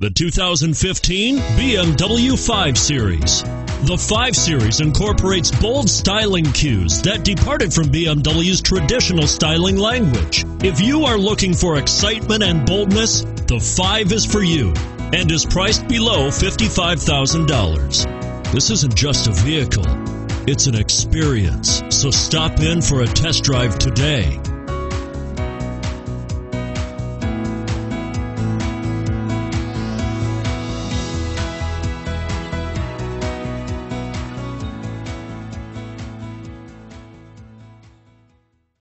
The 2015 BMW 5 Series. The 5 Series incorporates bold styling cues that departed from BMW's traditional styling language. If you are looking for excitement and boldness, the 5 is for you and is priced below $55,000. This isn't just a vehicle, it's an experience. So stop in for a test drive today.